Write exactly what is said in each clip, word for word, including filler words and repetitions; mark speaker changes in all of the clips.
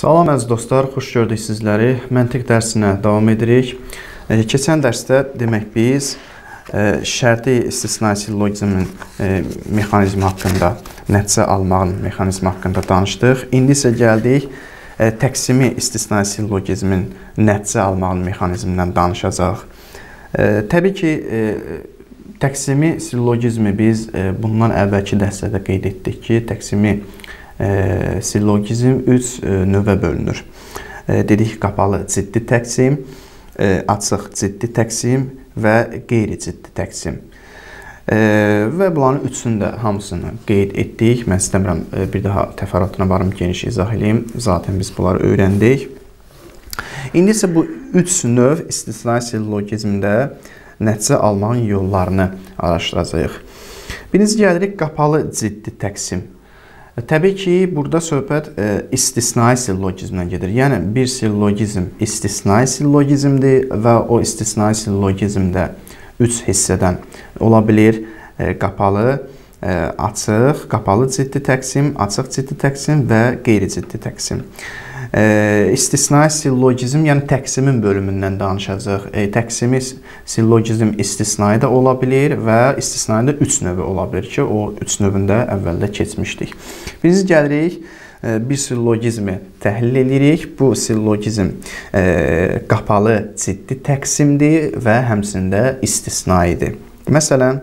Speaker 1: Salam əziz dostlar, xoş gördük sizləri. Məntiq dərsinə davam edirik. E, keçən dərsdə demək biz e, şərti istisnai sillogizmin e, mexanizmi haqqında, nəticə almağın mexanizmi haqqında danışdıq. İndi isə gəldik e, təqsimi istisnai sillogizmin nəticə almağın mexanizmindən danışacaq. E, təbii ki, e, təqsimi sillogizmi biz e, bundan əvvəlki dərsdə qeyd etdik ki, təqsimi E, sillogizm üç e, növə bölünür. E, dedik qapalı ciddi təqsim, e, açıq ciddi təqsim və qeyri-ciddi təqsim. E, və bunların üçünü də hamısını qeyd etdik. Mən istəmirəm e, bir daha təfərrüatına varım, geniş izah edeyim. Zaten biz bunları öyrəndik. İndi isə bu üç növ istisnai sillogizmdə nəticə almağın yollarını araşdıracağıq. Birinci gəlirik qapalı ciddi təqsim. Təbii ki, burada söhbət e, istisnai sillogizmdən gedir. Yəni, bir sillogizm istisnai sillogizmdir və o istisnai sillogizmdə üç hissədən ola bilir. E, qapalı, e, açıq, qapalı ciddi təqsim, açıq ciddi təqsim və qeyri-ciddi təqsim. E, istisnai sillogizm, yəni təqsimin bölümündən danışacaq. E, təqsimi sillogizm istisnai da ola bilir və istisnai da üç növü ola bilir ki, o üç növündə əvvəldə keçmişdik. Biz gəlirik, e, bir sillogizmi təhlil edirik. Bu sillogizm e, qapalı ciddi təqsimdir və həmçində istisnaidir. Məsələn,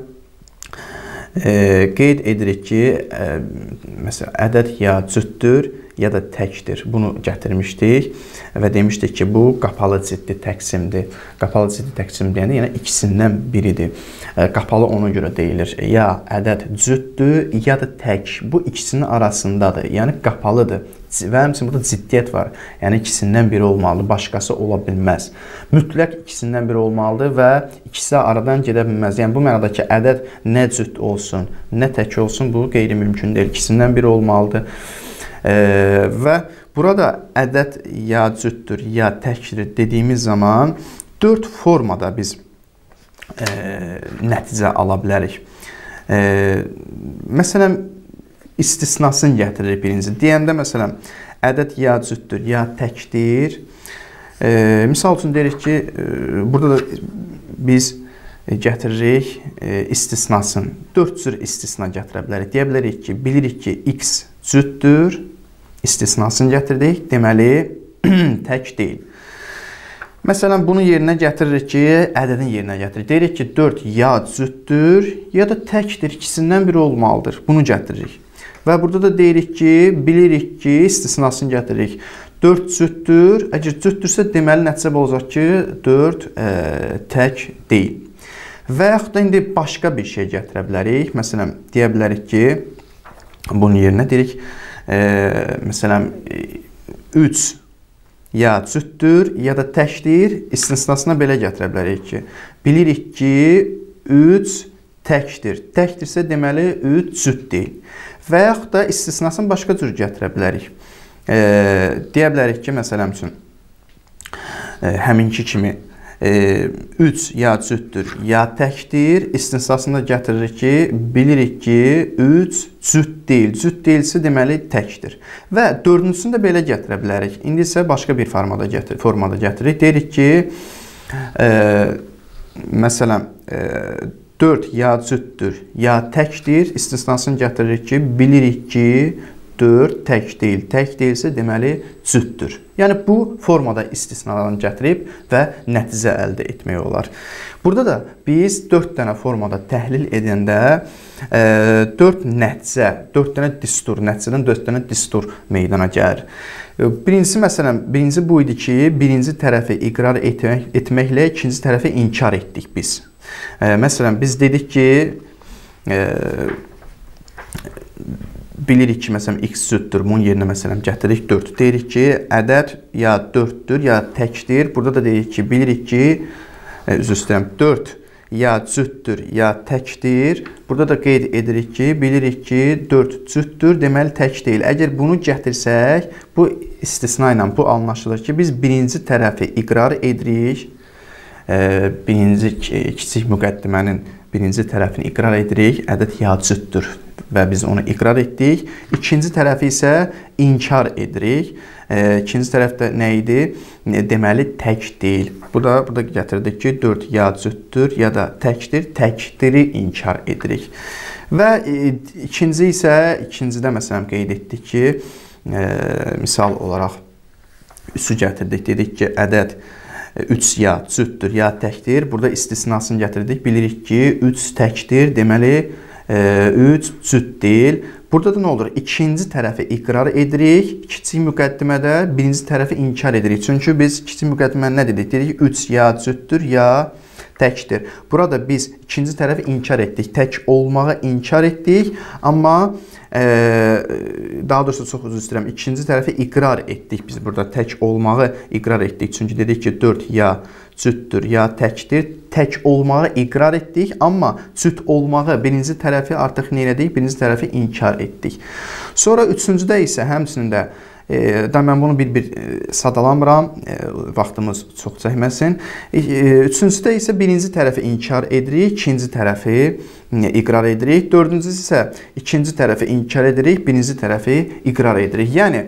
Speaker 1: e, qeyd edirik ki, e, məsələn, ədəd ya cütdür, ya da təkdir. Bunu gətirmişdik və demişdik ki, bu qapalı ciddi təqsimdir. Qapalı ciddi təqsim deyəndə yəni ikisindən biridir. Qapalı ona görə deyilir. Ya ədəd cütdür, ya da tək. Bu ikisinin arasındadır. Yəni qapalıdır. Və həmçinin burada ciddiyyət var. Yəni ikisindən biri olmalıdır, başqası ola bilməz. Mütləq ikisindən biri olmalıdır və ikisi aradan gedə bilməz. Yəni bu mənada ki, ədəd nə cüt olsun, nə tək olsun, bu qeyri-mümkün deyil. İkisindən biri olmalıdır. Ee, və burada ədəd ya cütdür, ya təkdir dediyimiz zaman dörd formada biz e, nəticə ala bilərik. E, məsələn, istisnasını gətiririk birinci. Deyəndə, məsələn, ədəd ya cütdür, ya təkdir. E, misal üçün deyirik ki, e, burada da biz gətiririk e, istisnasını. Dörd cür istisna gətirə bilərik. Deyə bilərik ki, bilirik ki, x cütdür, istisnasını gətirdik, deməli, tək deyil. Məsələn, bunu yerinə gətiririk ki, ədədin yerinə gətiririk. Deyirik ki, dörd ya cütdür, ya da təkdir, ikisindən biri olmalıdır. Bunu gətiririk. Və burada da deyirik ki, bilirik ki, istisnasını gətiririk. dörd cütdür, əgər cütdürsə, deməli, nəticə olacaq ki, dörd e, tək deyil. Və yaxud da indi başqa bir şey gətirə bilərik. Məsələn, deyə bilərik ki, bunun yerinə deyirik, e, məsələn, üç ya cütdür, ya da təkdir, istisnasına belə gətirə bilərik ki, bilirik ki, üç təkdir. Təkdirsə, deməli, üç cüt deyil. Və yaxud da istisnasını başqa cür gətirə bilərik. E, deyə bilərik ki, məsələn üçün, e, həminki kimi, üç ya cütdür, ya təkdir. İstisnasını getiririk ki, bilirik ki, üç cüt deyil. Cüt deyilsə, deməli, təkdir. Və dördüncüsünü də belə gətirə bilərik. İndi isə başqa bir formada, gətir formada gətiririk. Deyirik ki, e, məsələn, e, dörd ya cütdür, ya təkdir. İstisnasını getiririk ki, bilirik ki, dörd tək deyil. Tək deyilsə, deməli, cütdür. Yəni, bu formada istisnalarını gətirib və nəticə əldə etmək olar. Burada da biz dörd dənə formada təhlil edəndə e, dörd nəticə, dörd dənə distur, nəticədən dörd dənə distur meydana gəlir. Birincisi, məsələn, birinci bu idi ki, birinci tərəfi iqrar etmək, etməklə ikinci tərəfi inkar etdik biz. E, məsələn, biz dedik ki, e, bilirik ki, məsələn, x cütdür, bunun yerinə, məsələn, gətiririk dörd. Deyirik ki, ədəd ya dörddür, ya təkdir. Burada da deyirik ki, bilirik ki, e, üzr istəyirəm, dörd ya cütdür, ya təkdir. Burada da qeyd edirik ki, bilirik ki, dörd cütdür, deməli, tək deyil. Əgər bunu gətirsək, bu istisna ilə bu anlaşılır ki, biz birinci tərəfi iqrar edirik. E, birinci kiçik müqəddimənin birinci tərəfini iqrar edirik, ədəd ya cütdür və biz onu iqrar etdik. İkinci tərəfi isə inkar edirik. İkinci tərəfdə nə idi? Deməli, tək deyil. Bu da burada gətirdik ki, dörd ya cütdür ya da təkdir, təkdiri inkar edirik. Və ikinci isə, ikincidə məsələn qeyd etdik ki, e, misal olaraq üçü gətirdik. Dedik ki, ədəd üç ya cütdür, ya təkdir. Burada istisnasını gətirdik. Bilirik ki, üç təkdir, deməli, üç cüt deyil. Burada da nə olur? İkinci tərəfi iqrar edirik. Kiçik müqəddimədə birinci tərəfi inkar edirik. Çünki biz kiçik müqəddimədə nə dedik? Dedik üç ya cütdür, ya təkdir. Burada biz ikinci tərəfi inkar etdik. Tək olmağı inkar etdik. Amma e, daha doğrusu çox üzr istəyirəm. İkinci tərəfi iqrar etdik. Biz burada tək olmağı iqrar etdik. Çünki dedik ki, dörd ya cütdür, ya təkdir. Tək olmağı iqrar etdik, amma cüt olmağı birinci tərəfi artıq nə elədik? Birinci tərəfi inkar etdik. Sonra üçüncüdə isə həmçinin də e, da mən bunu bir-bir e, sadalamıram, e, vaxtımız çox çəkməsin. E, üçüncüdə isə birinci tərəfi inkar edirik, ikinci tərəfi iqrar edirik. Dördüncüsü isə ikinci tərəfi inkar edirik, birinci tərəfi iqrar edirik. Yəni,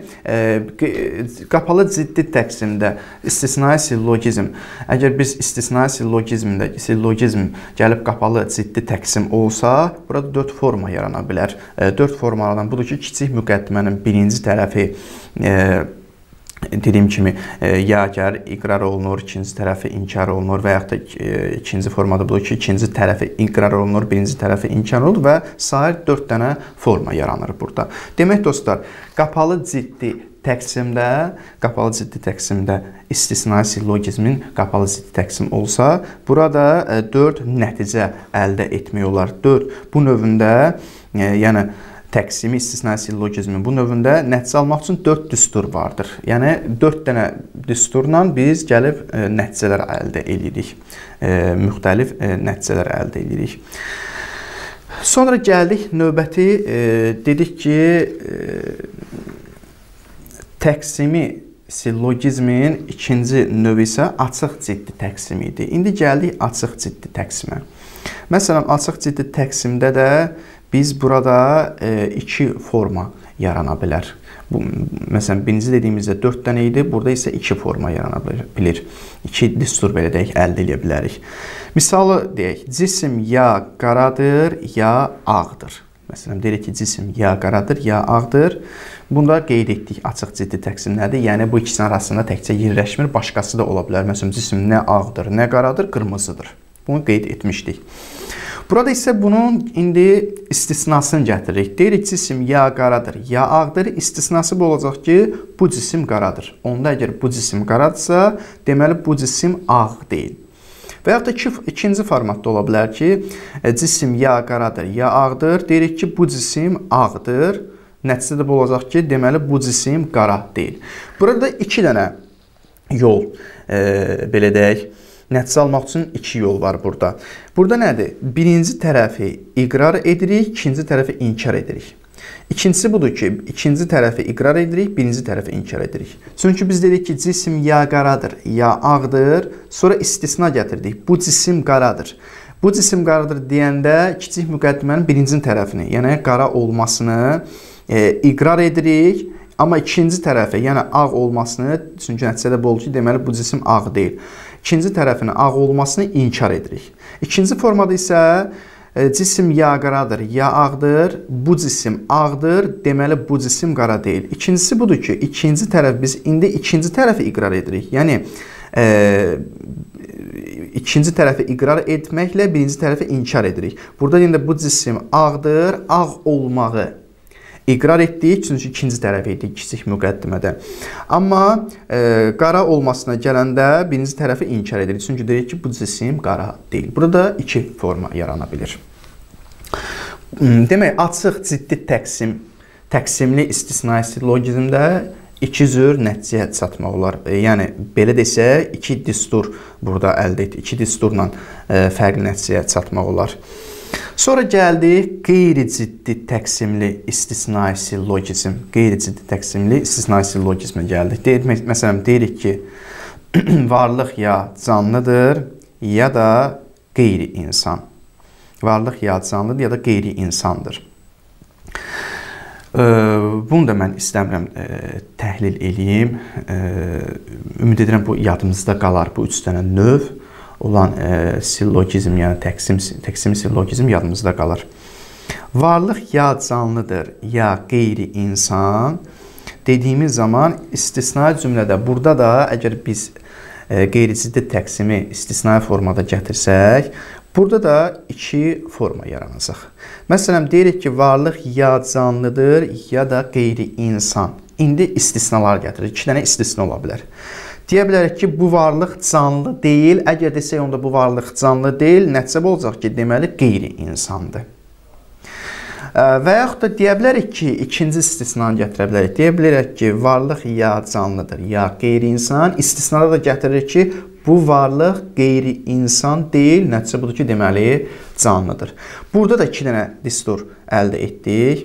Speaker 1: e, qapalı ciddi təqsimdə istisnai sillogizm, əgər biz istisnai sillogizmdə, sillogizm gəlib qapalı ciddi təqsim olsa, burada dörd forma yarana bilər. E, dörd formalardan budur ki, kiçik müqəddimənin birinci tərəfi e, dediyim kimi, ya gəlir, iqrar olunur, ikinci tərəfi inkar olunur və yaxud da ikinci formada budur ki, ikinci tərəfi iqrar olunur, birinci tərəfi inkar olunur və sair dörd dənə forma yaranır burada. Demək dostlar, qapalı ciddi təqsimdə, qapalı ciddi təqsimdə istisnai sillogizmin qapalı ciddi təqsim olsa, burada dörd nəticə əldə etmək olar. dörd bu növündə, yəni təqsimi istisnai sillogizmin bu növündə nəticə almaq üçün dörd düstur vardır. Yəni, dörd dənə düsturla biz gəlib e, nəticələr əldə edirik. E, müxtəlif e, nəticələr əldə edirik. Sonra gəldik növbəti, e, dedik ki, e, təqsimi sillogizmin ikinci növü isə açıq ciddi təqsim idi. İndi gəldik açıq ciddi təqsimə. Məsələn, açıq ciddi təqsimdə də biz burada e, iki forma yarana bilər. Bu, məsələn, birinci dediyimizdə dörd dənə idi, burada isə iki forma yarana bilir. İki düstur belə deyək, əldə edə bilərik. Misalı deyək, cisim ya qaradır, ya ağdır. Məsələn, deyirik ki, cisim ya qaradır, ya ağdır. Bunda qeyd etdik açıq ciddi təqsim nədir? Yəni, bu ikisinin arasında təkcə yerləşmir, başqası da ola bilər. Məsələn, cisim nə ağdır, nə qaradır, qırmızıdır. Bunu qeyd etmişdik. Burada isə bunun indi istisnasını gətiririk. Deyirik, cisim ya qaradır, ya ağdır. İstisnası bu olacaq ki, bu cisim qaradır. Onda əgər bu cisim qaradırsa, deməli bu cisim ağ deyil. Və yaxud da iki, ikinci formatda ola bilər ki, cisim ya qaradır, ya ağdır. Deyirik ki, bu cisim ağdır. Nəticədə bu olacaq ki, deməli bu cisim qara deyil. Burada iki dənə yol, e, belə deyək, nəticə almaq üçün iki yol var burada. Burada nədir? Birinci tərəfi iqrar edirik, ikinci tərəfi inkar edirik. İkincisi budur ki, ikinci tərəfi iqrar edirik, birinci tərəfi inkar edirik. Çünki biz dedik ki, cisim ya qaradır, ya ağdır. Sonra istisna gətirdik. Bu cisim qaradır. Bu cisim qaradır deyəndə kiçik müqəddimənin birinci tərəfini, yəni qara olmasını e, iqrar edirik. Amma ikinci tərəfi, yəni ağ olmasını, çünki nəticədə bu olur ki, deməli bu cisim ağ deyil. İkinci tərəfinin ağ olmasını inkar edirik. İkinci formada isə e, cisim ya qaradır, ya ağdır. Bu cisim ağdır, deməli bu cisim qara deyil. İkincisi budur ki, ikinci tərəf biz indi ikinci tərəfi iqrar edirik. Yəni, e, ikinci tərəfi iqrar etməklə birinci tərəfi inkar edirik. Burada indi bu cisim ağdır, ağ olmağı iqrar etdik, çünki ikinci tərəf idi, kiçik müqəddimədə. Amma e, qara olmasına gələndə birinci tərəfi inkar edirik, çünki deyirik ki, bu cisim qara deyil. Burada iki forma yarana bilir. Demək, açıq ciddi təqsim, təqsimli istisnai sillogizmdə iki cür nəticəyə çatmaq olar. E, yəni, belə desək, iki düstur burada əldə etdik, iki düsturla e, fərqli nəticəyə çatmaq olar. Sonra gəldik qeyri-ciddi təqsimli istisnai sillogizm. Qeyri-ciddi təqsimli istisnai sillogizmə gəldik. Deyir, məsələn, deyirik ki, varlıq ya canlıdır, ya da qeyri-insan. Varlıq ya canlıdır, ya da qeyri-insandır. Bunu da mən istəmirəm təhlil eləyim. Ümid edirəm bu yadımızda qalar. Bu üç dənə növ olan sillogizm, yəni təksim, təksim sillogizm yadımızda qalar. Varlıq ya canlıdır, ya qeyri-insan dediyimiz zaman istisnai cümlədə burada da əgər biz qeyri-ciddi təqsimi istisnai formada gətirsək, burada da iki forma yaranacaq. Məsələn, deyirik ki, varlıq ya canlıdır, ya da qeyri-insan. İndi istisnalar gətirir. İki dənə istisna ola bilər. Deyə bilərik ki, bu varlıq canlı deyil. Əgər desək, onda bu varlıq canlı deyil, nəticə olacaq ki, deməli qeyri-insandır. Və yaxud da deyə bilərik ki, ikinci istisnanı gətirə bilərik. Deyə bilərik ki, varlıq ya canlıdır, ya qeyri-insan. İstisnada da gətirir ki, bu varlıq qeyri-insan deyil, nəticə budur ki, deməli canlıdır. Burada da iki dənə distur əldə etdik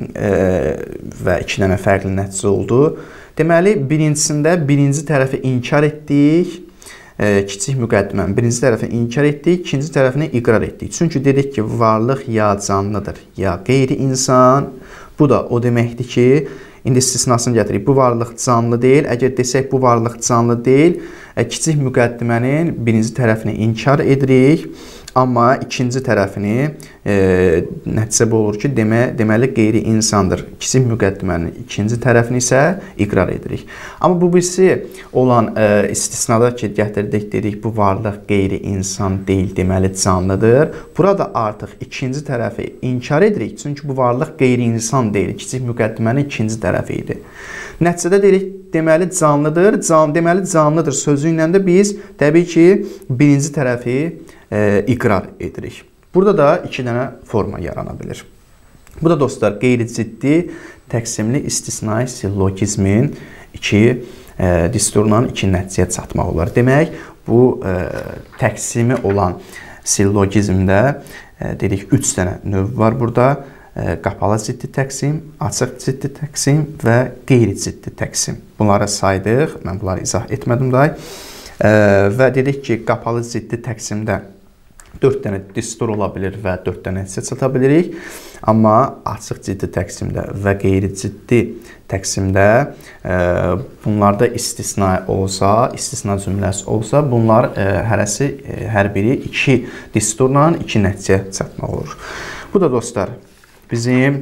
Speaker 1: və iki dənə fərqli nəticə oldu. Deməli, birincisində birinci tərəfi inkar etdik. Kiçik müqəddimən birinci tərəfi inkar etdik, ikinci tərəfini iqrar etdik. Çünki dedik ki, varlıq ya canlıdır, ya qeyri-insan. Bu da o deməkdir ki, indi istisnasını gətirik. Bu varlıq canlı deyil. Əgər desək bu varlıq canlı deyil, kiçik müqəddimənin birinci tərəfini inkar edirik. Amma ikinci tərəfini e, nəticə bu olur ki, demə, deməli qeyri-insandır. Kiçik müqəddimənin ikinci tərəfini isə iqrar edirik. Amma bu birisi olan e, istisnada ki, gətirdik, dedik bu varlıq qeyri-insan deyil, deməli canlıdır. Burada artıq ikinci tərəfi inkar edirik. Çünki bu varlıq qeyri-insan deyil, kiçik müqəddimənin ikinci tərəfi idi. Nəticədə deyirik, deməli canlıdır, can, deməli canlıdır sözü ilə də biz təbii ki, birinci tərəfi e, iqrar edirik. Burada da iki dənə forma yarana bilir. Bu da dostlar, qeyri-ciddi təqsimli istisnai sillogizmin iki e, disturundan iki nəticəyə çatmaq olar. Demək, bu e, təqsimi olan sillogizmdə e, dedik, üç dənə növ var burada. Qapalı ciddi təqsim, açıq ciddi təqsim və qeyri-ciddi təqsim. Bunları saydıq, mən bunları izah etmədim daha. Və dedik ki, qapalı ciddi təqsimdə dörd dənə distur ola bilir və dörd dənə nəticə çata bilirik. Amma açıq ciddi təqsimdə və qeyri-ciddi təqsimdə bunlarda istisna olsa, istisna cümləsi olsa, bunlar hərəsi, hər biri iki disturla iki nəticə çatmaq olur. Bu da dostlar, bizim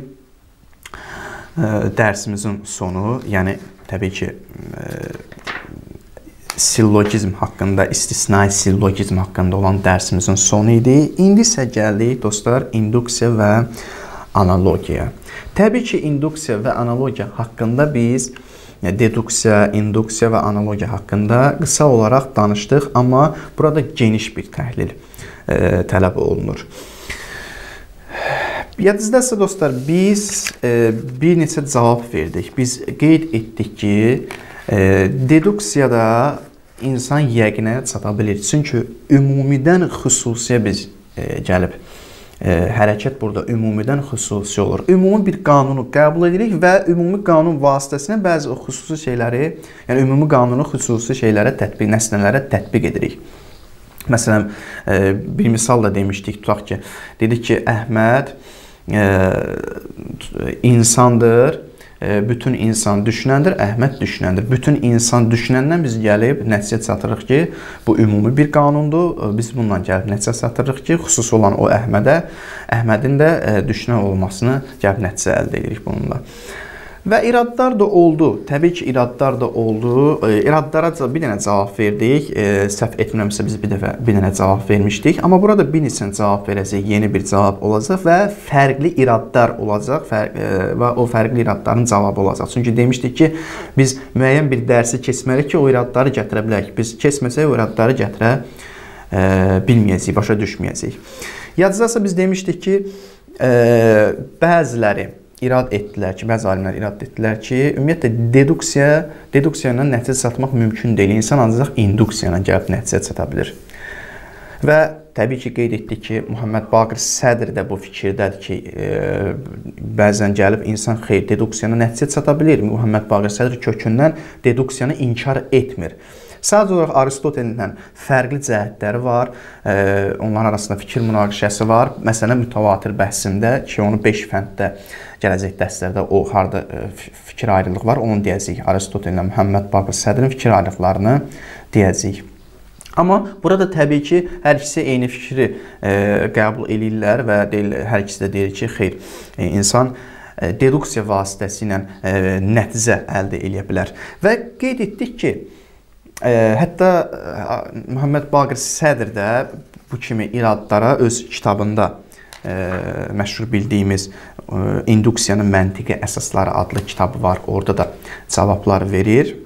Speaker 1: e, dərsimizin sonu, yəni təbii ki, e, sillogizm haqqında, istisnai sillogizm haqqında olan dərsimizin sonu idi. İndi isə gəldik dostlar, induksiya və analogiya. Təbii ki, induksiya və analogiya haqqında biz deduksiya, induksiya və analogiya haqqında qısa olaraq danışdıq, amma burada geniş bir təhlil e, tələb olunur. Yadınızdadsa dostlar, biz e, bir neçə cavab verdik. Biz qeyd etdik ki, e, deduksiyada insan yəqinə çata bilir. Çünki ümumidən xüsusiyə biz e, gəlib. E, hərəkət burada ümumidən xüsusi olur. Ümumi bir qanunu qəbul edirik və ümumi qanun vasitəsilə bəzi o xüsusi şeyləri, yəni ümumi qanunu xüsusi şeylərə tətbiq, nəsnələrə tətbiq edirik. Məsələn, e, bir misal da demişdik, tutaq ki, dedik ki, Əhməd e, insandır, e, bütün insan düşünəndir, Əhməd düşünəndir. Bütün insan düşünəndən biz gəlib nəticə çatırıq ki, bu ümumi bir qanundur. Biz bundan gəlib nəticə çatırıq ki, xüsusi olan o Əhmədə, Əhmədin də e, düşünən olmasını gəlib nəticə əldə edirik bununla. Və iradlar da oldu. Təbii ki, iradlar da oldu. İradlara bir dənə cavab verdik. E, səhv etmirəmsə biz bir dəfə bir dənə cavab vermişdik. Amma burada bir neçə cavab verəcək, yeni bir cavab olacaq və fərqli iradlar olacaq fərq, e, və o fərqli iradların cavabı olacaq. Çünki demişdik ki, biz müəyyən bir dərsi keçməliyik ki, o iradları gətirə bilək. Biz keçməsək, o iradları gətirə e, bilməyəcəyik, başa düşməyəcəyik. Yadınızdadsa biz demişdik ki, e, bəziləri irad etdilər ki, bəzi alimlər irad etdilər ki, ümumiyyətlə deduksiya, deduksiya ilə nəticə çatmaq mümkün deyil. İnsan ancaq induksiya ilə gəlib nəticə çata bilir. Və təbii ki, qeyd etdik ki, Muhammed Baqir Sədr də bu fikirdədir ki, e, bəzən gəlib insan xeyr, deduksiya ilə nəticə çata bilir. Muhammed Baqir Sədr kökündən deduksiyanı inkar etmir. Sadəcə olaraq Aristotellə fərqli cəhətləri var, onların arasında fikir münaqişəsi var. Məsələn, mütəvatir bəhsində ki, onu beş fənddə gələcək dərslərdə o harda fikir ayrılığı var, onu deyəcəyik. Aristotellə Muhammed Baqir Sədrin fikir ayrılıqlarını deyəcəyik. Amma burada təbii ki, hər ikisi eyni fikri e, qəbul edirlər və deyil, hər ikisi də deyir ki, xeyr, e, insan e, deduksiya vasitəsilə e, nəticə əldə edə bilər. Və qeyd etdik ki, e, hətta e, Muhammed Baqir Sədr də bu kimi iradlara öz kitabında e, məşhur bildiyimiz e, induksiyanın məntiqi əsasları adlı kitabı var. Orada da cavablar verir.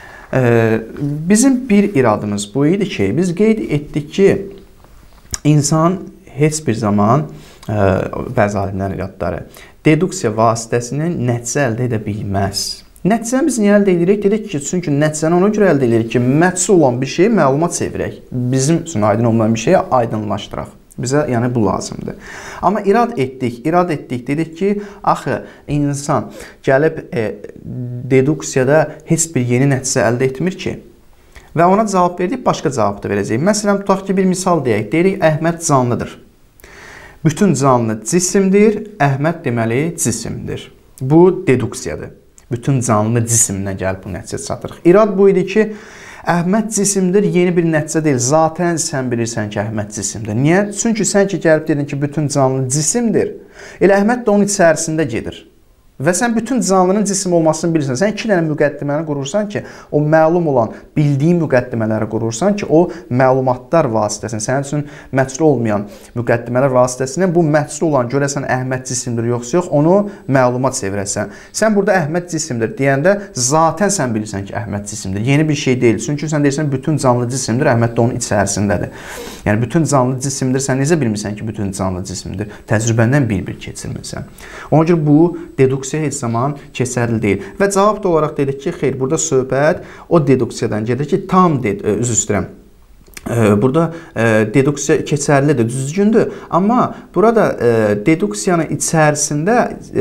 Speaker 1: Bizim bir iradımız bu idi ki, biz qeyd etdik ki, insan heç bir zaman, bəzi alimlərin iradları, deduksiya vasitəsindən nəticə əldə edə bilməz. Nəticəni biz niyə əldə edirik? Dedik ki, çünki nəticəni ona görə əldə edirik ki, mətsul olan bir şeyi məlumat çevirək. Bizim üçün aydın olmayan bir şeyi aydınlaşdıraq. Bizə yəni bu lazımdır. Amma irad etdik, irad etdik, dedik ki, axı insan gəlib e, deduksiyada heç bir yeni nəticə əldə etmir ki. Və ona cavab verdik, başqa cavab da verəcəyik. Məsələn, tutaq ki, bir misal deyək, deyirik, Əhməd canlıdır. Bütün canlı cisimdir, Əhməd deməli cisimdir. Bu deduksiyadır. Bütün canlı cisimlə gəlib bu nəticə çatırıq. İrad bu idi ki, Əhməd cisimdir, yeni bir nəticə deyil. Zatən sən bilirsən ki, Əhməd cisimdir. Niyə? Çünki sən ki, gəlib dedin ki, bütün canlı cisimdir. Elə Əhməd də onun içərisində gedir. Və sən bütün canlının cisim olmasını bilirsən. Sən iki dənə müqəddiməni qurursan ki, o məlum olan, bildiyin müqəddimələri qurursan ki, o məlumatlar vasitəsilə, sənin üçün məchul olmayan müqəddimələr vasitəsilə bu məchul olan, görəsən Əhməd cisimdir, yoxsa yox, onu məluma çevirəsən. Sən burada Əhməd cisimdir deyəndə, zatən sən bilirsən ki, Əhməd cisimdir. Yeni bir şey deyil. Çünki sən deyirsən, bütün canlı cisimdir, Əhməd də onun içərisindədir. Yəni, bütün canlı cisimdir, sən necə bilmirsən ki, bütün canlı cisimdir? Təcrübəndən bir-bir keçirmirsən. Ona görə bu deduksiya heç zaman keçərli deyil. Və cavab da olaraq dedik ki, xeyr, burada söhbət o deduksiyadan gedir ki, tam ded üzr istəyirəm. Burada deduksiya keçərlidir, düzgündür. Amma burada deduksiyanın içərisində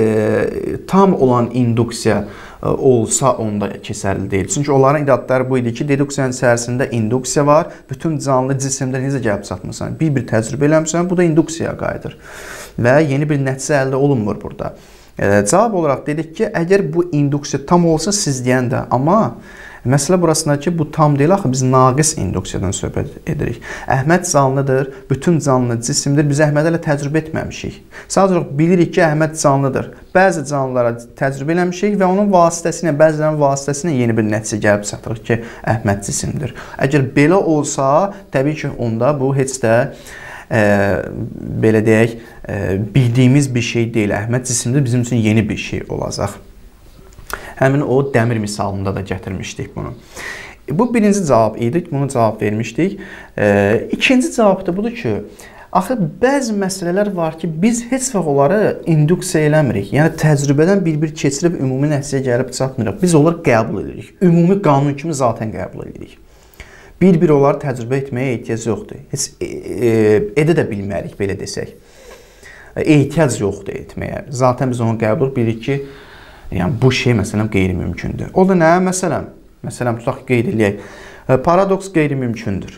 Speaker 1: tam olan induksiya olsa onda keçərli deyil. Çünki onların iradları bu idi ki, deduksiyanın içərisində induksiya var. Bütün canlı cisimdə necə gəlib çatmırsan? Bir-bir təcrübə eləmirsən, bu da induksiyaya qayıdır. Və yeni bir nəticə əldə olunmur burada. Cavab olaraq dedik ki, əgər bu induksiya tam olsa siz deyən də, amma məsələ burasında ki, bu tam deyil, axı biz naqis induksiyadan söhbət edirik. Əhməd canlıdır, bütün canlı cisimdir, biz Əhməd hələ təcrübə etməmişik. Sadəcə bilirik ki, Əhməd canlıdır. Bəzi canlılara təcrübə eləmişik və onun vasitəsilə, bəzilərinin vasitəsilə yeni bir nəticə gəlib çatırıq ki, Əhməd cisimdir. Əgər belə olsa, təbii ki, onda bu heç də e, belə deyək, e, bildiyimiz bir şey deyil. Əhməd cisimdir, bizim üçün yeni bir şey olacaq. Həmin o dəmir misalında da gətirmişdik bunu. Bu birinci cavab idi, bunu cavab vermişdik. E, ikinci cavab da budur ki, axı bəzi məsələlər var ki, biz heç vaxt onları induksiya eləmirik. Yəni təcrübədən bir-bir keçirib ümumi nəticəyə gəlib çatmırıq. Biz onları qəbul edirik. Ümumi qanun kimi zaten qəbul edirik. Bir-bir onları təcrübə etməyə ehtiyac yoxdur. Heç e, e, edə də bilmərik, belə desək. Ehtiyac yoxdur etməyə. Zaten biz onu qəbul edirik ki, yəni bu şey məsələn qeyri-mümkündür. O da nə? Məsələn, məsələn tutaq qeyd edək. Paradoks qeyri-mümkündür.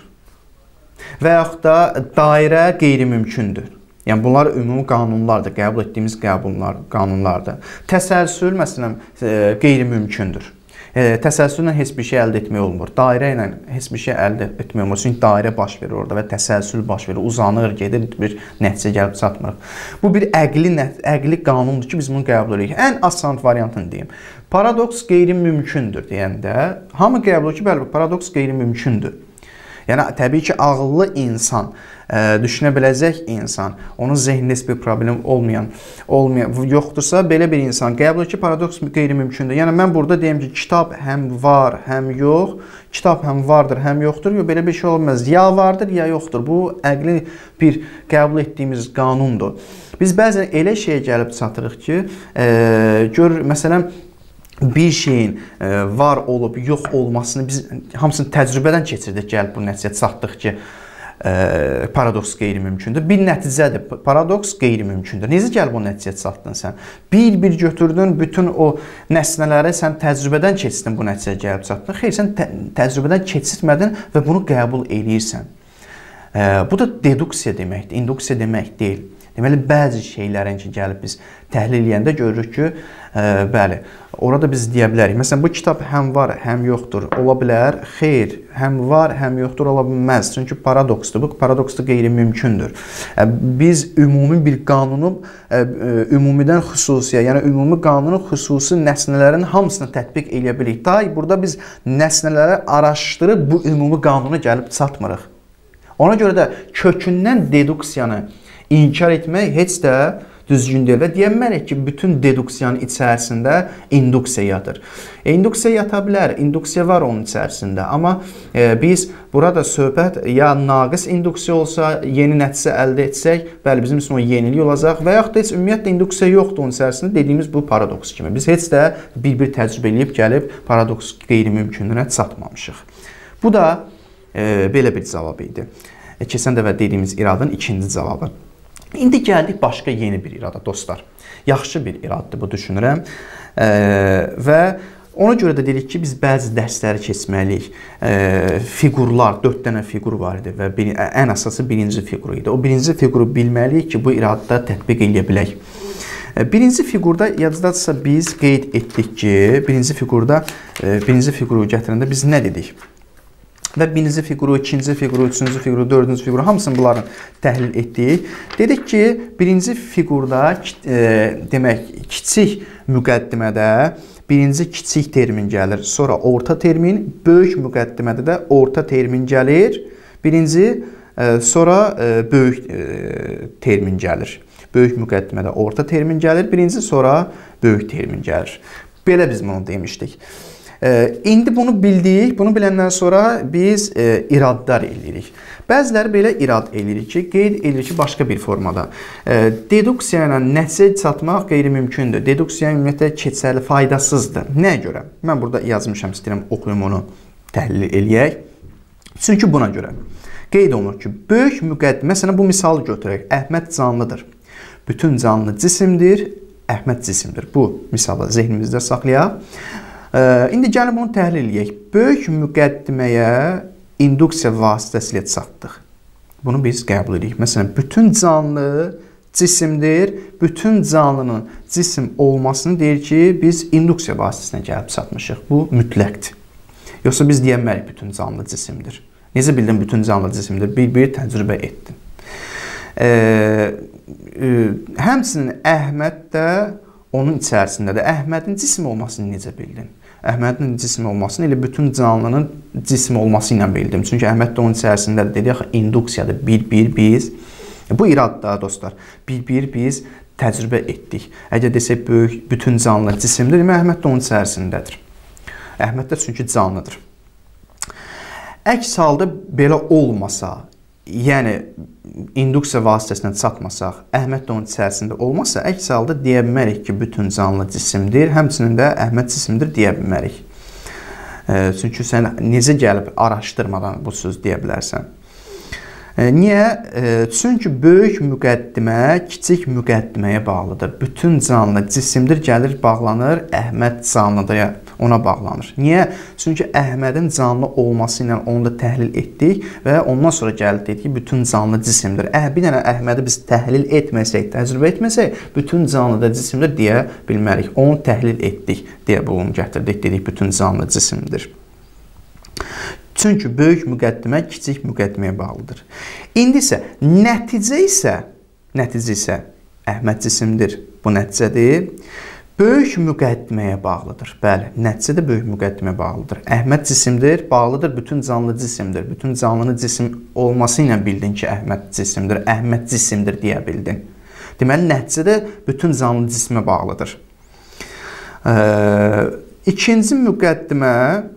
Speaker 1: Və yaxud da dairə qeyri-mümkündür. Yəni bunlar ümumi qanunlardır, qəbul etdiyimiz qəbullar, qanunlardır. Təsəlsül məsələn qeyri-mümkündür. E, təsəlsüllə heç bir şey əldə etmək olmur. Dairə ilə heç bir şey əldə etmək olmur. Çünki dairə baş verir orada və təsəlsül baş verir. Uzanır, gedir, bir nəticə gəlib çatmırıq. Bu bir əqli, əqli qanundur ki, biz bunu qəbul edirik. Ən asan variantını deyim. Paradoks qeyri-mümkündür deyəndə, hamı qəbul edir ki, bəli, paradoks qeyri-mümkündür. Yəni, təbii ki, ağıllı insan, e, düşünə biləcək insan, onun zehnində heç bir problem olmayan, olmayan, yoxdursa, belə bir insan qəbul edir ki, paradoks qeyri-mümkündür. Yəni, mən burada deyim ki, kitab həm var, həm yox, kitab həm vardır, həm yoxdur, yox, belə bir şey olmaz. Ya vardır, ya yoxdur. Bu, əqli bir qəbul etdiyimiz qanundur. Biz bəzən elə şeyə gəlib çatırıq ki, e, gör, məsələn, bir şeyin e, var olub, yox olmasını biz hamısını təcrübədən keçirdik, gəlib bu nəticəyə çatdıq ki, e, paradoks qeyri-mümkündür. Bir nəticədir, paradoks qeyri-mümkündür. Necə gəlib o nəticəyə çatdın sən? Bir-bir götürdün, bütün o nəsnələri sən təcrübədən keçdin, bu nəticəyə gəlib çatdın. Xeyr, sən tə təcrübədən keçirtmədin və bunu qəbul eləyirsən. E, bu da deduksiya deməkdir, induksiya demək deyil. Deməli, bəzi şeylərin ki, gəlib biz təhlil edəndə görürük ki, e, bəli, orada biz deyə bilərik. Məsələn, bu kitab həm var, həm yoxdur. Ola bilər, xeyr, həm var, həm yoxdur, ola bilməz. Çünki paradoksdur. Bu paradoks da qeyri-mümkündür. E, biz ümumi bir qanunu e, ümumidən xüsusiyə, yəni ümumi qanunun xüsusi nəsnələrin hamısını tətbiq edə bilirik. Daha burada biz nəsnələri araşdırıb bu ümumi qanuna gəlib çatmırıq. Ona görə də kökündən deduksiyanı İnkar etmək heç də düzgün deyil və deyəmərik ki, bütün deduksiyanın içərisində induksiya yatır. E, induksiya yata bilər, induksiya var onun içərisində, amma e, biz burada söhbət ya naqis induksiya olsa, yeni nəticə əldə etsək, bəli, bizim üçün o yenilik olacaq və yaxud da heç ümumiyyətlə induksiya yoxdur onun içərisində, dediyimiz bu paradoks kimi. Biz heç də bir-bir təcrübə eləyib gəlib paradoks qeyri-mümkünlüyünə çatmamışıq. Bu da e, belə bir cavab idi. E, keçən dəfə dediyimiz iradın ikinci cavabı. İndi gəldik başqa yeni bir irada, dostlar. Yaxşı bir iraddır bu, düşünürəm. E, və ona görə də dedik ki, biz bəzi dərsləri keçməliyik. E, figurlar, dörd dənə figur var idi və bir, ən əsası birinci figur idi. O birinci figuru bilməliyik ki, bu iradda tətbiq edə bilək. E, birinci figurda, yadıdadırsa biz qeyd etdik ki, birinci figurda, e, birinci figuru gətirəndə biz nə dedik? Və birinci figuru, ikinci figuru, üçüncü figuru, dördüncü figuru hamısını bunların təhlil etdik. Dedik ki, birinci figurda e, demək kiçik müqəddimədə birinci kiçik termin gəlir, sonra orta termin, böyük müqəddimədə də orta termin gəlir, birinci e, sonra e, böyük e, termin gəlir. Böyük müqəddimədə orta termin gəlir, birinci sonra böyük termin gəlir. Belə biz bunu demişdik. E, indi bunu bildik, bunu biləndən sonra biz e, iradlar eləyirik. Bəziləri belə irad eləyirik ki, qeyd edilir ki, başqa bir formada. E, deduksiya ilə nəticəyə çatmaq qeyri-mümkündür. Deduksiya ümumiyyətlə keçərli, faydasızdır. Nəyə görə? Mən burada yazmışam, istəyirəm oxuyum onu, təhlil eləyək. Çünki buna görə qeyd olunur ki, böyük müqəddimə, məsələn bu misalı götürək, Əhməd canlıdır. Bütün canlı cisimdir, Əhməd cisimdir. Bu misalı zehnimizdə saxlayaq. İndi gəlin bunu təhlil edək. Böyük müqəddiməyə induksiya vasitəsilə çatdıq. Bunu biz qəbul edirik. Məsələn, bütün canlı cisimdir. Bütün canlının cisim olmasını deyir ki, biz induksiya vasitəsinə gəlib çatmışıq. Bu mütləqdir. Yoxsa biz deyəmərik bütün canlı cisimdir. Necə bildin bütün canlı cisimdir? Bir-bir təcrübə etdin. E, e, həmçinin Əhməd də onun içərisindədir. Əhmədin cisim olmasını necə bildin? Əhmədin cisim olmasını elə bütün canlının cisim olması ilə bildim. Çünki Əhməd də onun içərisindədir. Dedik, induksiyadır. Bir-bir biz, bu iradda dostlar, bir-bir biz təcrübə etdik. Əgər desək, böyük, bütün canlı cisimdir, demək Əhməd də onun içərisindədir. Əhməd də çünki canlıdır. Əks halda belə olmasa, yəni induksiya vasitəsindən çatmasaq, Əhməd də onun içərisində olmasa, əks halda deyə bilmərik ki, bütün canlı cisimdir, həmçinin də Əhməd cisimdir deyə bilmərik. E, çünki sən necə gəlib araşdırmadan bu söz deyə bilərsən? E, niyə? E, çünki böyük müqəddimə kiçik müqəddiməyə bağlıdır. Bütün canlı cisimdir, gəlir, bağlanır, Əhməd canlıdır, ona bağlanır. Niyə? Çünki Əhmədin canlı olması ilə onu da təhlil etdik və ondan sonra gəlib dedik ki, bütün canlı cisimdir. Əh, bir dənə Əhmədi biz təhlil etməsək, təcrübə etməsək, bütün canlı da cisimdir deyə bilmərik. Onu təhlil etdik deyə bunu gətirdik, dedik, bütün canlı cisimdir. Çünki böyük müqəddimə kiçik müqəddiməyə bağlıdır. İndi isə nəticə isə, nəticə isə Əhməd cisimdir, bu nəticədir. Böyük müqəddiməyə bağlıdır. Bəli, nəticə də böyük müqəddiməyə bağlıdır. Əhməd cisimdir, bağlıdır, bütün canlı cisimdir. Bütün canlının cisim olması ilə bildin ki, Əhməd cisimdir, Əhməd cisimdir deyə bildin. Deməli, nəticə də bütün canlı cisimə bağlıdır. E, ikinci müqəddimə,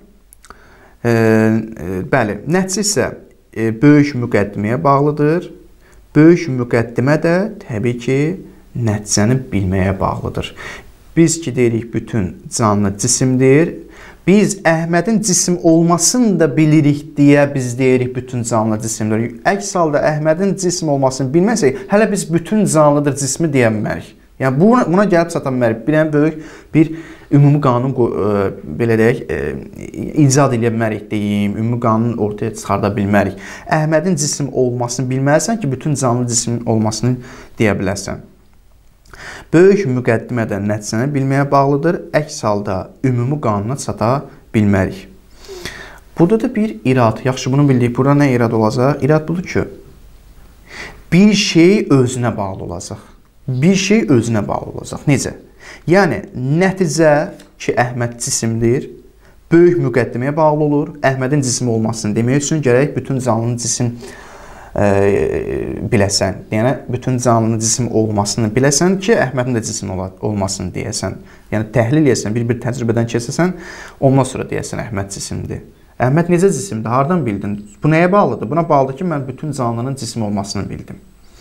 Speaker 1: e, e, bəli, nəticə isə e, böyük müqəddiməyə bağlıdır. Böyük müqəddimə də təbii ki, nəticəni bilməyə bağlıdır. Biz ki, deyirik, bütün canlı cisimdir. Biz Əhmədin cisim olmasını da bilirik deyə biz deyirik bütün canlı cisimdir. Əks halda Əhmədin cisim olmasını bilməsək, hələ biz bütün canlıdır cismi deyə bilmərik. Yəni buna, buna gəlib çata bilmərik. Bir ən böyük bir ümumi qanun ə, belə deyək, ə, icad edə bilmərik deyim, ümumi qanun ortaya çıxarda bilmərik. Əhmədin cisim olmasını bilməlisən ki, bütün canlı cismin olmasını deyə bilərsən. Böyük müqəddimədən nəticəni bilməyə bağlıdır. Əks halda ümumi qanuna çata bilmərik. Burada da bir irad. Yaxşı, bunu bildik. Burada nə irad olacaq? İrad budur ki, bir şey özünə bağlı olacaq. Bir şey özünə bağlı olacaq. Necə? Yəni, nəticə ki, Əhməd cisimdir, böyük müqəddiməyə bağlı olur. Əhmədin cisim olmasını demək üçün gərək bütün canlının cisim ə, biləsən. Yəni, bütün canlının cisim olmasını biləsən ki, Əhmədin də cisim olmasını deyəsən. Yəni, təhlil edəsən, bir-bir təcrübədən keçəsən, ondan sonra deyəsən Əhməd cisimdir. Əhməd necə cisimdir? Hardan bildin? Bu nəyə bağlıdır? Buna bağlıdır ki, mən bütün canlının cisim olmasını bildim.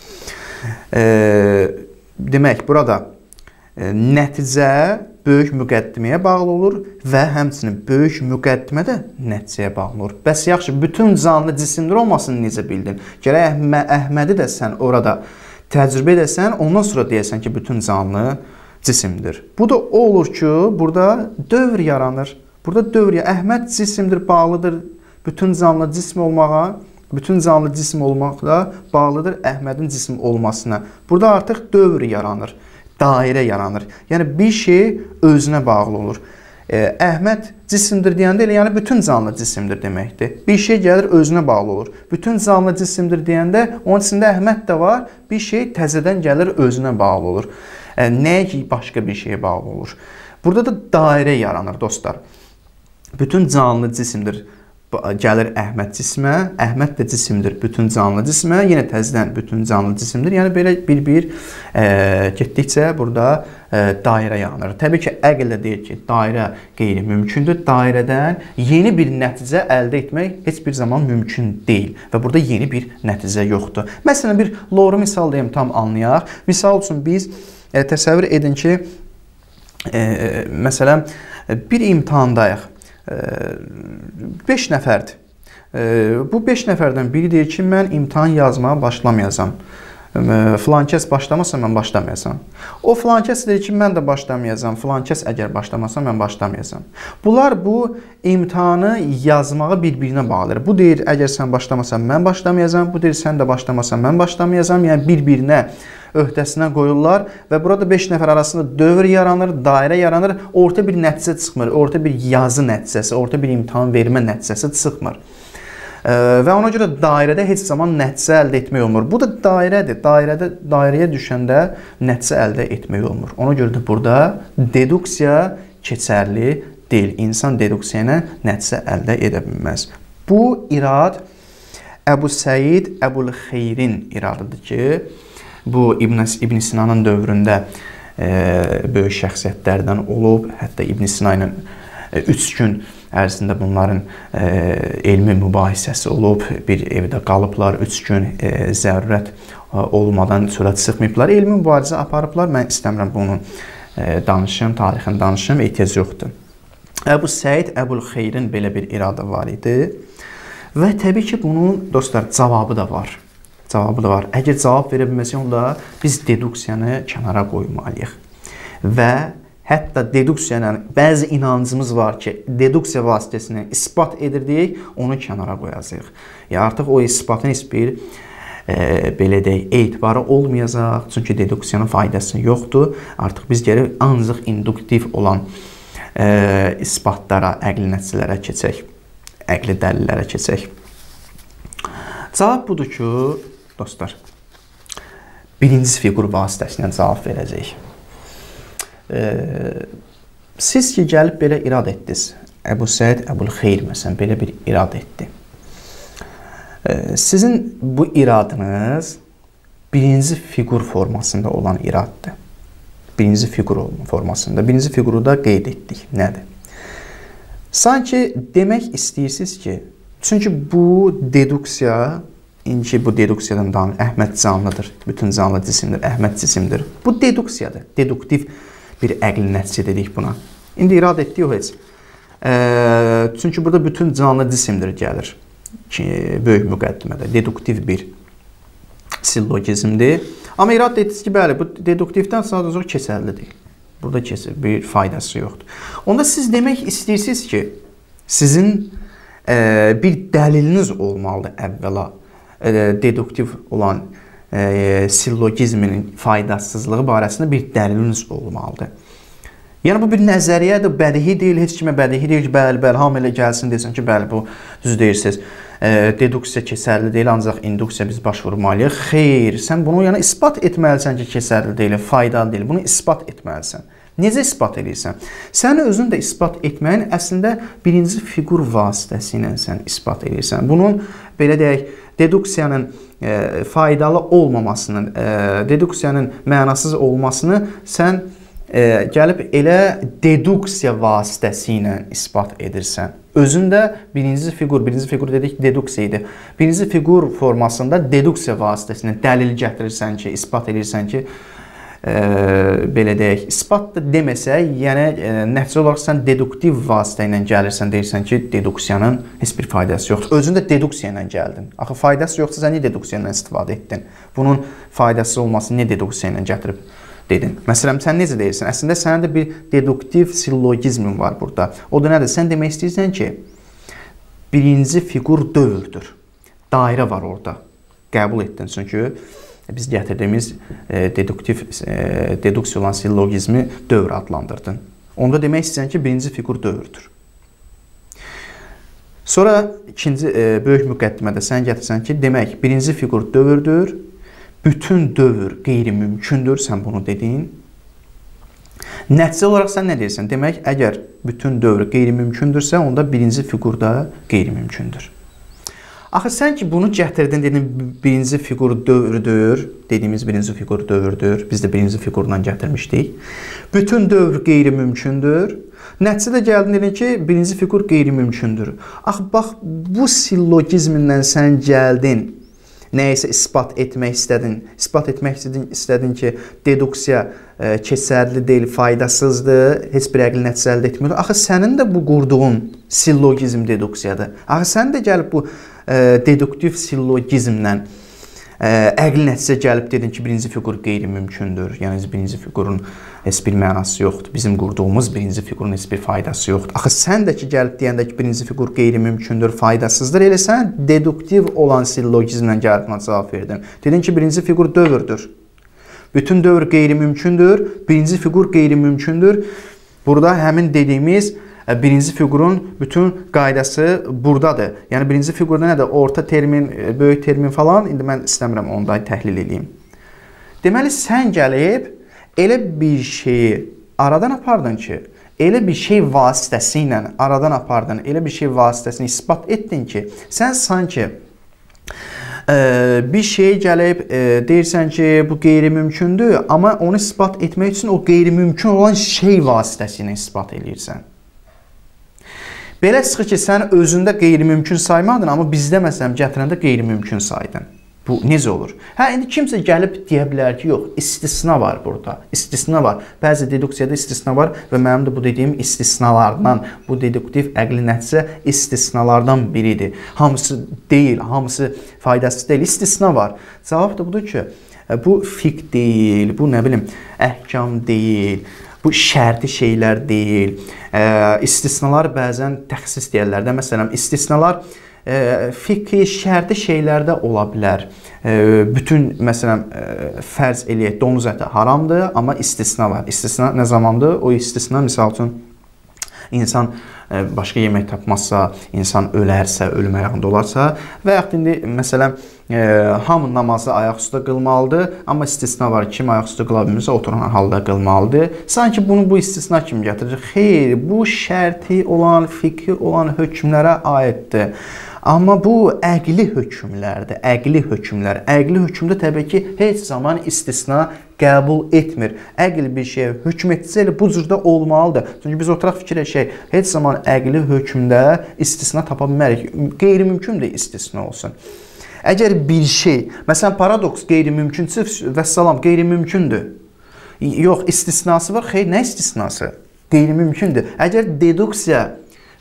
Speaker 1: Ə, Demək, burada e, nəticə böyük müqəddiməyə bağlı olur və həmçinin böyük müqəddimə də nəticəyə bağlı olur. Bəs yaxşı, bütün canlı cisimdir olmasını necə bildin? Gərək Əhmə, Əhmədi də sən orada təcrübə edəsən, ondan sonra deyəsən ki, bütün canlı cisimdir. Bu da o olur ki, burada dövr yaranır. Burada dövr, Əhməd cisimdir, bağlıdır bütün canlı cisim olmağa. Bütün canlı cisim olmaqla bağlıdır Əhmədin cisim olmasına. Burada artıq dövr yaranır, dairə yaranır. Yəni, bir şey özünə bağlı olur. E, Əhməd cisimdir deyəndə elə, yəni bütün canlı cisimdir deməkdir. Bir şey gəlir, özünə bağlı olur. Bütün canlı cisimdir deyəndə, onun içində Əhməd də var, bir şey təzədən gəlir, özünə bağlı olur. E, nəyə ki, başqa bir şeye bağlı olur. Burada da dairə yaranır, dostlar. Bütün canlı cisimdir. Gəlir Əhməd cismə, Əhməd də cisimdir bütün canlı cismə, yenə təzədən bütün canlı cisimdir. Yəni, belə bir-bir e, getdikcə burada e, dairə yaranır. Təbii ki, əql də deyir ki, dairə qeyri-mümkündür. Dairədən yeni bir nəticə əldə etmək heç bir zaman mümkün deyil və burada yeni bir nəticə yoxdur. Məsələn, bir loru misal deyim, tam anlayaq. Misal üçün biz e, təsəvvür edin ki, e, məsələn, bir imtahandayıq. beş nəfərdir. Bu beş nəfərdən biri deyir ki, mən imtahan yazmağa başlamayacam. Filan kəs başlamasa mən başlamayacam. O filan kəs deyir ki, mən də başlamayacam. Filan kəs əgər başlamasa mən başlamayacam. Bunlar bu imtahanı yazmağa bir-birinə bağlıdır. Bu deyir, əgər sən başlamasan mən başlamayacam. Bu deyir, sən də başlamasan mən başlamayacam. Yəni bir-birinə öhdəsinə qoyurlar və burada beş nəfər arasında dövr yaranır, dairə yaranır, orta bir nəticə çıxmır, orta bir yazı nəticəsi, orta bir imtahan vermə nəticəsi çıxmır. E, və ona görə dairədə heç zaman nəticə əldə etmək olmur. Bu da dairədir. Dairədə, dairəyə düşəndə nəticə əldə etmək olmur. Ona görə də burada deduksiya keçərli deyil. İnsan deduksiya ilə nəticə əldə edə bilməz. Bu irad Əbu Səid Əbul-Xeyrin iradıdır ki, bu İbn, İbn Sinanın dövründə e, böyük şəxsiyyətlərdən olub. Hətta İbn Sina ilə e, üç gün ərzində bunların e, elmi mübahisəsi olub. Bir evdə qalıblar, üç gün e, zərurət e, olmadan çölə çıxmayıblar. Elmi mübarizə aparıblar. Mən istəmirəm bunu e, danışım, tarixini danışım, ehtiyac yoxdur. Əbu Səid Əbul-Xeyrin belə bir iradə var idi. Və təbii ki, bunun, dostlar, cavabı da var. Cavabı da var. Əgər cavab verə bilməsək, onda biz deduksiyanı kənara qoymalıyıq. Və hətta deduksiyanın bəzi inancımız var ki, deduksiya vasitəsilə isbat edirdik, onu kənara qoyacağıq. Yəni, artıq o isbatın heç bir e, belə deyək, etibarı olmayacaq. Çünki deduksiyanın faydası yoxdur. Artıq biz gərək ancaq induktiv olan e, isbatlara, əqli nəticələrə keçək, əqli dəlillərə keçək. Cavab budur ki, dostlar, birinci fiqur vasitəsilə cavab verəcək. E, siz ki, gəlib belə irad etdiniz. Əbu Səid Əbul-Xeyr məsələn belə bir irad etdi. E, sizin bu iradınız birinci fiqur formasında olan iraddır. Birinci fiqur formasında. Birinci fiquru da qeyd etdik. Nədir? Sanki demək istəyirsiniz ki, çünki bu deduksiya, İnki bu deduksiyadan danışır. Əhməd canlıdır. Bütün canlı cisimdir. Əhməd cisimdir. Bu deduksiyadır. Deduktiv bir əqli nəticə dedik buna. İndi irad etdik o heç. E, çünki burada bütün canlı cisimdir gəlir ki, böyük müqəddimədə. Deduktiv bir sillogizmdir. Amma irad etdiniz ki, bəli, bu deduktivdən sadəcə keçərli deyil. Burada keçir, bir faydası yoxdur. Onda siz demək istəyirsiniz ki, sizin e, bir dəliliniz olmalıdır əvvəla e, deduktiv olan e, sillogizminin faydasızlığı barəsində bir dəliliniz olmalıdır. Yəni, bu bir nəzəriyyədir, bədihi deyil, heç kimə bədihi deyil ki, bəli, bəli, hamı elə gəlsin, desin ki, bəli, bu düz deyirsiniz. E, deduksiya keçərli deyil, ancaq induksiya biz başvurmalıyıq. Xeyr, sən bunu yəni, ispat etməlisən ki, keçərli deyil, faydalı deyil. Bunu ispat etməlisən. Necə ispat edirsən? Sən özün də ispat etməyin əslində birinci fiqur vasitəsilə sən ispat edirsən. Bunun, belə deyək, deduksiyanın e, faydalı olmamasının, e, deduksiyanın mənasız olmasını sən e, gəlib elə deduksiya vasitəsilə ispat edirsən. Özün də birinci fiqur, birinci fiqur dedik deduksiya idi. Birinci fiqur formasında deduksiya vasitəsilə dəlil gətirirsən ki, ispat edirsən ki, e, belə deyək, ispat da deməsək, yəni e, nəticə olaraq sən deduktiv vasitə ilə gəlirsən, deyirsən ki, deduksiyanın heç bir faydası yoxdur. Özün də deduksiya ilə gəldin. Axı faydası yoxsa sən niyə deduksiya ilə istifadə etdin? Bunun faydası olmasını niyə deduksiya ilə gətirib dedin? Məsələn, sən necə deyirsən? Əslində, sənin də bir deduktiv sillogizmin var burada. O da nədir? Sən demək istəyirsən ki, birinci fiqur dövrdür. Dairə var orada. Qəbul etdin. Çünki biz gətirdiyimiz e, deduktiv, e, deduksiya olan sillogizmi dövr adlandırdın. Onda demək istəyirsən ki, birinci fiqur dövrdür. Sonra ikinci e, böyük müqəddimədə sən gətirsən ki, demək, birinci fiqur dövrdür. Bütün dövr qeyri-mümkündür, sən bunu dedin. Nəticə olaraq sən nə deyirsən? Demək, əgər bütün dövr qeyri-mümkündürsə, onda birinci fiqur da qeyri-mümkündür. Axı, sən ki, bunu gətirdin, dedin, birinci fiqur dövrdür, dediyimiz birinci fiqur dövrdür, biz də birinci fiqurdan gətirmişdik. Bütün dövr qeyri-mümkündür. Nəticədə gəldin, dedin ki, birinci fiqur qeyri-mümkündür. Axı, bax, bu sillogizmindən sən gəldin, nəyisə ispat etmək istədin, ispat etmək istədin, istədin ki, deduksiya e, keçərli deyil, faydasızdır, heç bir əqli nəticə əldə etmir. Axı, sənin də bu qurduğun sillogizm deduksiyadır. Axı, sən də gəlib bu e, deduktiv sillogizmlə e, əqli nəticə gəlib dedin ki, birinci fiqur qeyri-mümkündür. Yəni, birinci fiqurun heç bir mənası yoxdur. Bizim qurduğumuz birinci fiqurun heç bir faydası yoxdur. Axı, sən də ki, gəlib deyəndə ki, birinci fiqur qeyri-mümkündür, faydasızdır. Elə sən deduktiv olan sillogizmlə gəlib buna cavab verdin. Dedin ki, birinci fiqur dövrdür. Bütün dövr qeyri-mümkündür, birinci fiqur qeyri-mümkündür. Burada həmin dediyimiz birinci fiqurun bütün qaydası buradadır. Yəni, birinci fiqurda nədir? Orta termin, böyük termin falan. İndi mən istəmirəm onda təhlil edeyim. Deməli, sən gəlib elə bir şeyi aradan apardın ki, elə bir şey vasitəsilə aradan apardın, elə bir şey vasitəsini ispat etdin ki, sən sanki e, bir şey gəlib e, deyirsən ki, bu qeyri-mümkündür, amma onu ispat etmək üçün o qeyri-mümkün olan şey vasitəsilə ispat edirsən. Belə çıxır ki, sən özündə qeyri-mümkün saymadın, amma bizdə məsələn gətirəndə qeyri-mümkün saydın. Bu necə olur? Hə, indi kimsə gəlib deyə bilər ki, yox, istisna var burada. İstisna var. Bəzi deduksiyada istisna var və mənim də bu dediyim istisnalardan, bu deduktiv əqli nəticə istisnalardan biridir. Hamısı deyil, hamısı faydasız deyil. İstisna var. Cavab da budur ki, bu fiqh deyil, bu nə bilim, əhkam deyil. Bu şərti şeylər deyil. E, istisnalar bəzən təxsis deyirlər də. Məsələn, istisnalar e, fiqhi şərti şeylərdə ola bilər. E, bütün, məsələn, e, fərz eləyək, donuz əti haramdır, amma istisna var. İstisna nə zamandır? O istisna, misal üçün, insan e, başqa yemək tapmazsa, insan ölərsə, ölüm ayağında olarsa və yaxud indi, məsələn, e, hamı namazı ayaq üstə qılmalıdır, amma istisna var, kim ayaq üstə qıla bilmirsə, oturan halda qılmalıdır. Sanki bunu bu istisna kimi gətirir. Xeyr, bu şərti olan, fiqhi olan hökmlərə aiddir. Amma bu əqli hökmlərdir, əqli hökmlər. Əqli hökmdə təbii ki, heç zaman istisna qəbul etmir. Əqli bir şeyə hökm etsə elə bu cürdə olmalıdır. Çünki biz oturaq fikirləşək, heç zaman əqli hökmdə istisna tapa bilmərik. Qeyri-mümkündür istisna olsun. Əgər bir şey, məsələn, paradoks qeyri-mümkünsü və salam qeyri-mümkündür. Yox, istisnası var. Xeyr, nə istisnası? Qeyri-mümkündür. Əgər deduksiya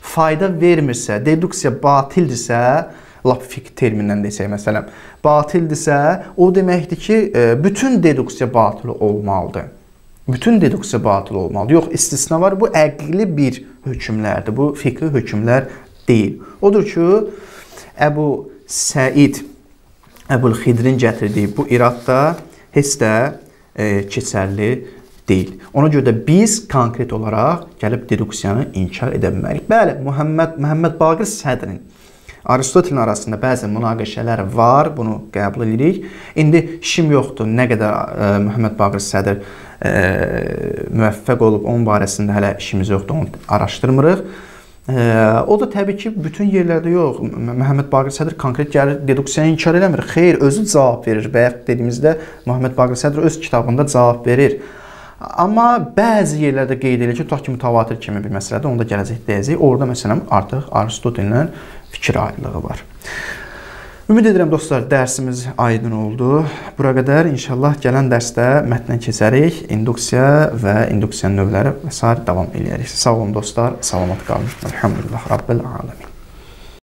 Speaker 1: fayda vermirsə, deduksiya batildirsə, lap fiqh termindən desək məsələn, batildirsə, o deməkdir ki, bütün deduksiya batıl olmalıdır. Bütün deduksiya batıl olmalıdır. Yox, istisna var. Bu əqli bir hökmlərdir. Bu fiqhi hökmlər deyil. Odur ki, Əbu Səid Əbul-Xidrin gətirdiyi bu irad da heç də e, keçərli deyil. Ona görə də biz konkret olaraq gəlib deduksiyanı inkar edə bilmərik. Bəli, Muhammed, Muhammed Baqir Sədrin Aristotelin arasında bəzi münaqişələr var, bunu qəbul edirik. İndi işim yoxdur, nə qədər e, Muhammed Baqir Sədr e, müvəffəq olub, onun barəsində hələ işimiz yoxdur, onu araşdırmırıq. E, o da təbii ki, bütün yerlərdə yox. Muhammed Baqir Sədr konkret gəlir, deduksiyanı inkar eləmir. Xeyr, özü cavab verir. Bayaq dediyimizdə Muhammed Baqir Sədr öz kitabında cavab verir. Amma bəzi yerlərdə qeyd edilir ki, tutaq ki, mütəvatir kimi bir məsələdə, onu da gələcək deyəcək. Orada məsələn artıq Aristotellə fikir ayrılığı var. Ümid edirəm dostlar, dərsimiz aydın oldu. Bura qədər inşallah gələn dərsdə mətnə keçərik. İnduksiya və induksiya növləri və s. davam edərik. Sağ olun dostlar, salamat qalın. Elhamdülillah Rabbil aləmin.